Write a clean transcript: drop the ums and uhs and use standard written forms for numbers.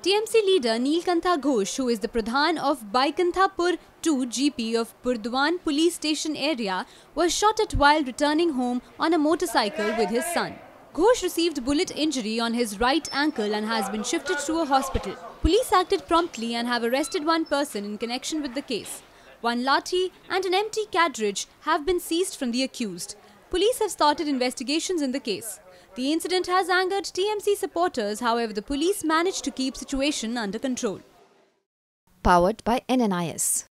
TMC leader Neelkantha Ghosh, who is the Pradhan of Baikunthapur 2 GP of Burdwan police station area, was shot at while returning home on a motorcycle with his son. Ghosh received bullet injury on his right ankle and has been shifted to a hospital. Police acted promptly and have arrested one person in connection with the case. One lathi and an empty cartridge have been seized from the accused. Police have started investigations in the case. The incident has angered TMC supporters, however the police managed to keep situation under control. Powered by NNIS.